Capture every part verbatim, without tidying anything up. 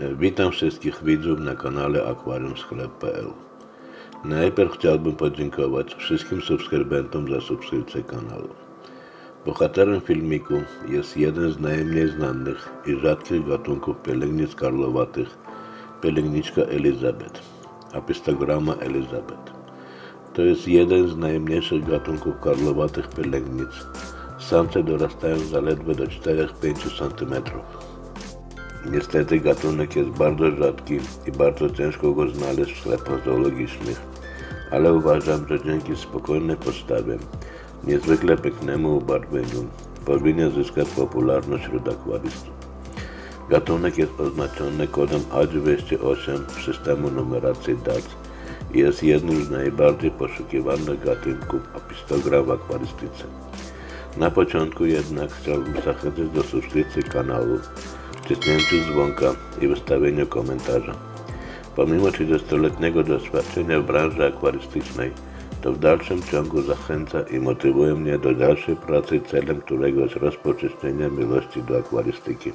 Witam wszystkich widzów na kanale akwarium sklep kropka p l. Najpierw chciałbym podziękować wszystkim subskrybentom za subskrypcję kanału. Bohaterem filmiku jest jeden z najmniej znanych i rzadkich gatunków pielęgnic karlowatych, pielęgniczka Elizabeth, Apistogramma Elizabeth. To jest jeden z najmniejszych gatunków karlowatych pielęgnic. Samce dorastają zaledwie do czterech do pięciu centymetrów. Niestety gatunek jest bardzo rzadki i bardzo ciężko go znaleźć w sklepach zoologicznych, ale uważam, że dzięki spokojnej postawie, niezwykle pięknemu ubarwieniu powinien zyskać popularność wśród akwarystów. Gatunek jest oznaczony kodem A dwieście osiem systemu numeracji D A C i jest jednym z najbardziej poszukiwanych gatunków apistogram w akwarystyce. Na początku jednak chciałbym zachęcić do subskrypcji kanału, wcisnięciu dzwonka i wystawieniu komentarza. Pomimo trzydziestoletniego doświadczenia w branży akwarystycznej, to w dalszym ciągu zachęca i motywuje mnie do dalszej pracy, celem którego jest rozpowszechnienie miłości do akwarystyki.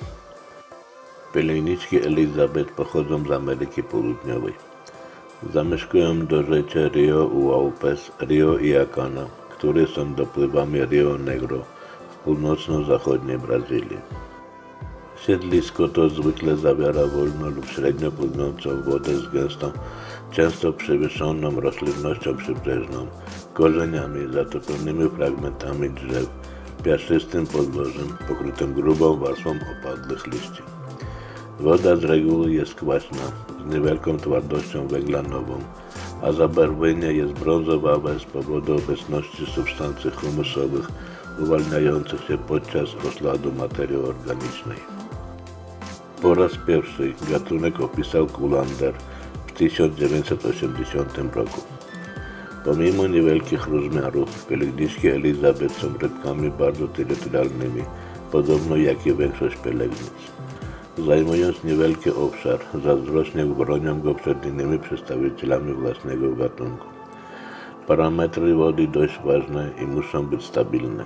Pielęgniczki Elizabeth pochodzą z Ameryki Południowej. Zamieszkują dorzecze Rio Uaupes, Rio Iacana, które są dopływami Rio Negro w północno-zachodniej Brazylii. Siedlisko to zwykle zawiera wolno lub średnio płynącą wodę z gęstą, często przewyższoną roślinnością przybrzeżną, korzeniami zatopionymi fragmentami drzew, piaszczystym podłożem pokrytym grubą warstwą opadłych liści. Woda z reguły jest kwaśna, z niewielką twardością węglanową, a zabarwienie jest brązowawe z powodu obecności substancji humusowych uwalniających się podczas rozladu materii organicznej. Po raz pierwszy gatunek opisał Kullander w tysiąc dziewięćset osiemdziesiątym roku. Pomimo niewielkich rozmiarów, pielęgniczki Elizabeth są rybkami bardzo terytorialnymi, podobno jak i większość pielęgnic. Zajmując niewielki obszar, zazdrośnie bronią go przed innymi przedstawicielami własnego gatunku. Parametry wody dość ważne i muszą być stabilne.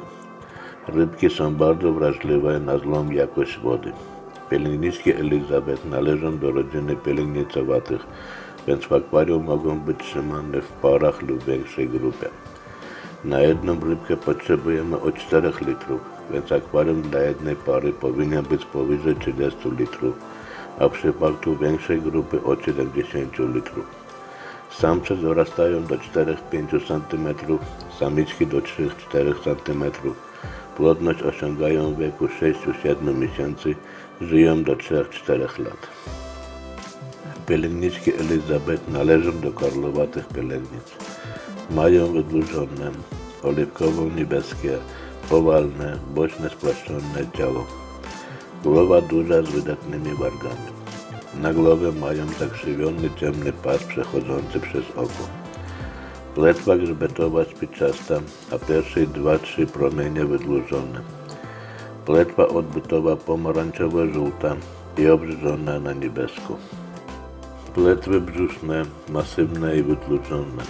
Rybki są bardzo wrażliwe na złą jakość wody. Pielęgniczki Elizabeth należą do rodziny pielęgnicowatych, więc w akwarium mogą być trzymane w parach lub większej grupie. Na jedną rybkę potrzebujemy od czterech litrów, więc akwarium dla jednej pary powinien być powyżej trzydziestu litrów, a w przypadku większej grupy od siedemdziesięciu litrów. Samce dorastają do czterech do pięciu centymetrów, samiczki do trzech do czterech centymetrów. Płodność osiągają w wieku sześciu do siedmiu miesięcy, żyją do trzech do czterech lat. Pielęgniczki Elizabeth należą do karlowatych pielęgnic. Mają wydłużone, oliwkowo-niebieskie, powalne, boczne spłaszczone ciało. Głowa duża z wydatnymi wargami. Na głowie mają zakrzywiony ciemny pas przechodzący przez oko. Płetwa grzbietowa spiczasta, a pierwsze dwa trzy promienie wydłużone. Płetwa odbytowa pomarańczowo-żółta i obrzyżona na niebiesko. Płetwy brzuszne, masywne i wydłużone.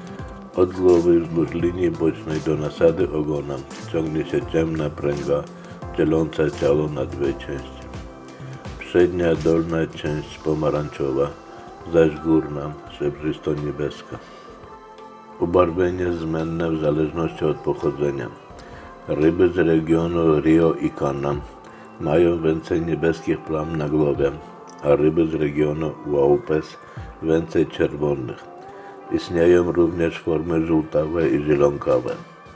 Od głowy wzdłuż linii bocznej do nasady ogona ciągnie się ciemna pręga dzieląca ciało na dwie części. Przednia dolna część pomarańczowa, zaś górna srebrzysto-niebieska. Ubarwienie zmienne w zależności od pochodzenia. Ryby z regionu Rio Iacana mają więcej niebieskich plam na głowie, a ryby z regionu Uaupes więcej czerwonych. Istnieją również formy żółtawe i zielonkawe.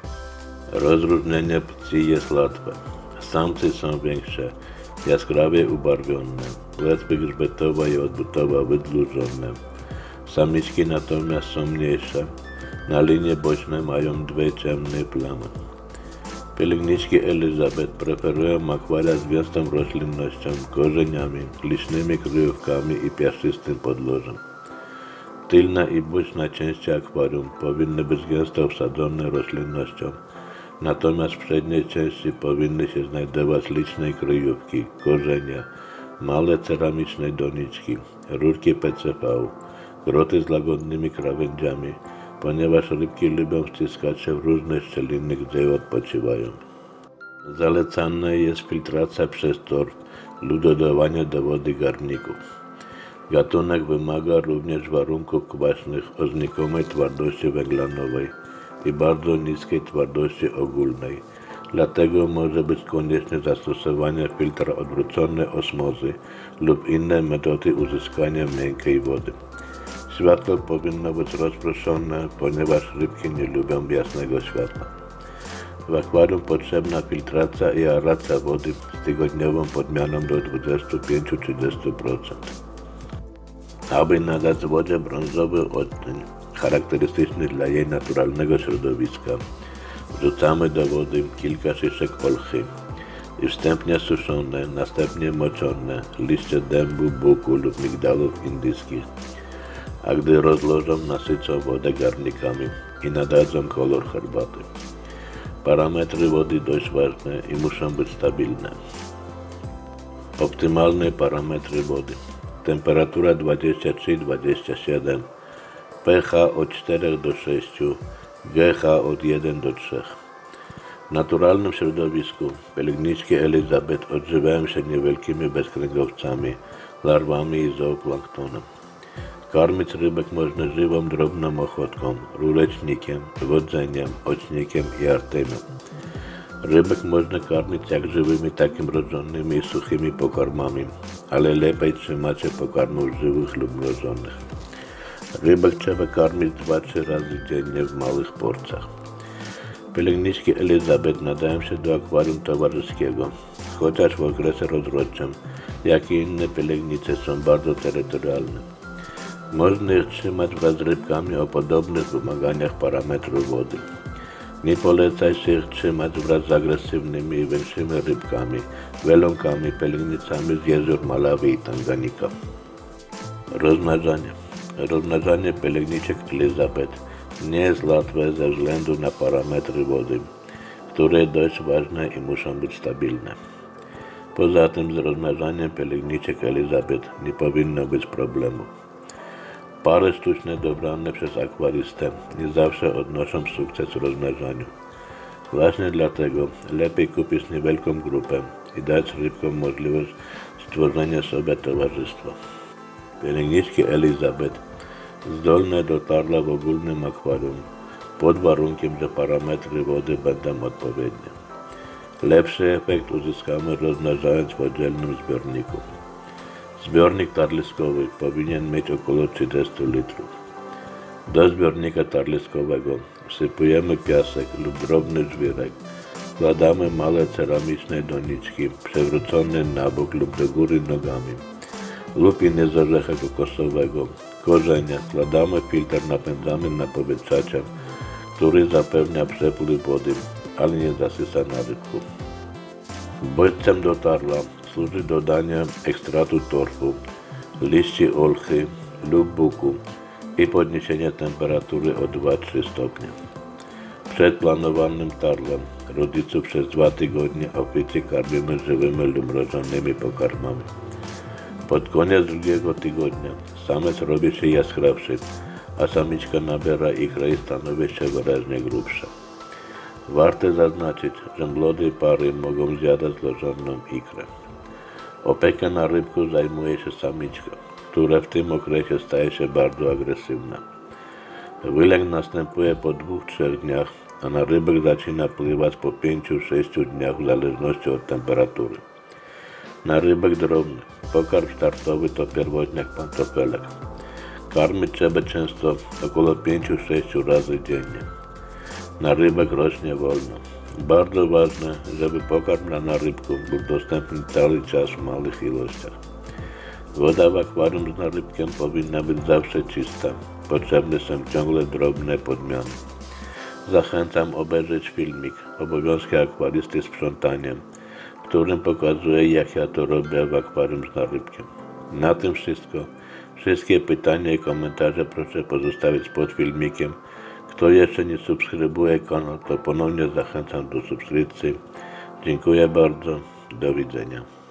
Rozróżnienie płci jest łatwe. Samce są większe, jaskrawie ubarwione, płetwy grzbietowa i odbytowa wydłużone. Samiczki natomiast są mniejsze, na linii bocznej mają dwie ciemne plamy. Pielęgniczki Elizabeth preferują akwaria z gęstą roślinnością, korzeniami, licznymi kryjówkami i piaszczystym podłożem. Tylna i boczna części akwarium powinny być gęsto obsadzone roślinnością, natomiast w przedniej części powinny się znajdować liczne kryjówki, korzenie, małe ceramiczne doniczki, rurki P C V, groty z łagodnymi krawędziami, ponieważ rybki lubią wciskać się w różne szczeliny, gdzie odpoczywają. Zalecana jest filtracja przez torf lub dodawanie do wody garników. Gatunek wymaga również warunków kwaśnych o znikomej twardości węglanowej i bardzo niskiej twardości ogólnej. Dlatego może być konieczne zastosowanie filtra odwróconej osmozy lub inne metody uzyskania miękkiej wody. Światło powinno być rozproszone, ponieważ rybki nie lubią jasnego światła. W akwarium potrzebna filtracja i aeracja wody z tygodniową podmianą do dwudziestu pięciu do trzydziestu procent. Aby nadać wodzie brązowy odcień, charakterystyczny dla jej naturalnego środowiska, wrzucamy do wody kilka szyszek olchy i wstępnie suszone, następnie moczone liście dębu, buku lub migdałów indyjskich, a gdy rozlożą, nasycą wodę garnikami i nadadzą kolor herbaty. Parametry wody dość ważne i muszą być stabilne. Optymalne parametry wody: temperatura dwadzieścia trzy do dwudziestu siedmiu, pH od czterech do sześciu, pH od jeden do trzech. W naturalnym środowisku pielęgniczki Elizabeth odżywiają się niewielkimi bezkręgowcami, larwami i zooplanktonu. Karmić rybek można żywą drobną ochotką, rulecznikiem, wodzeniem, ocznikiem i artemią. Rybek można karmić jak żywymi, tak i mrożonymi i suchymi pokarmami, ale lepiej trzymać się pokarmów żywych lub mrożonych. Rybek trzeba karmić dwa do trzech razy dziennie w małych porcjach. Pielęgniczki Elizabeth nadają się do akwarium towarzyskiego, chociaż w okresie rozrodczym, jak i inne pielęgnice, są bardzo terytorialne. Można ich trzymać wraz z rybkami o podobnych wymaganiach parametrów wody. Nie poleca się ich trzymać wraz z agresywnymi i większymi rybkami, welonkami, pielęgnicami z jezior Malawi i Tanganika. Rozmnażanie. Rozmnażanie pielęgniczek Elizabeth nie jest łatwe ze względu na parametry wody, które dość ważne i muszą być stabilne. Poza tym z rozmnażaniem pielęgniczek Elizabeth nie powinno być problemu. Pary sztuczne dobrane przez akwarystę nie zawsze odnoszą sukces w rozmnażaniu. Właśnie dlatego lepiej kupić niewielką grupę i dać rybkom możliwość stworzenia sobie towarzystwa. Pielęgniczki Elizabeth zdolne do tarla w ogólnym akwarium pod warunkiem, że parametry wody będą odpowiednie. Lepszy efekt uzyskamy rozmnażając w oddzielnym zbiorniku. Zbiornik tarliskowy powinien mieć około trzydziestu litrów. Do zbiornika tarliskowego wsypujemy piasek lub drobny żwirek, wkładamy małe ceramiczne doniczki przewrócone na bok lub do góry nogami, lupiny z orzecha kokosowego, korzenia, wkładamy filtr, napędzamy napowietrzaczem, który zapewnia przepływ wody, ale nie zasysa na rybku. Bodźcem do tarla służy dodanie ekstraktu torfu, liści olchy lub buku i podniesienie temperatury o dwa do trzech stopnie. Przed planowanym tarlem rodziców przez dwa tygodnie oficie karmimy żywymi lub mrożonymi pokarmami. Pod koniec drugiego tygodnia samec robi się jaskrawszy, a samiczka nabiera ikry i stanowi się wyraźnie grubsza. Warto zaznaczyć, że młode pary mogą zjadać złożoną ikrę. Opiekę na rybku zajmuje się samiczka, która w tym okresie staje się bardzo agresywna. Wylęk następuje po dwóch do trzech dniach, a na rybek zaczyna pływać po pięciu do sześciu dniach w zależności od temperatury. Na rybek drobny pokarm startowy to pierwotniak pantofelek. Karmić trzeba często około pięciu do sześciu razy dziennie. Na rybek rośnie wolno. Bardzo ważne, żeby pokarm dla rybków był dostępny cały czas w małych ilościach. Woda w akwarium z narybkiem powinna być zawsze czysta. Potrzebne są ciągle drobne podmiany. Zachęcam obejrzeć filmik Obowiązki akwarysty z sprzątaniem, w którym pokazuję, jak ja to robię w akwarium z narybkiem. Na tym wszystko. Wszystkie pytania i komentarze proszę pozostawić pod filmikiem. Kto jeszcze nie subskrybuje kanał, to ponownie zachęcam do subskrypcji. Dziękuję bardzo. Do widzenia.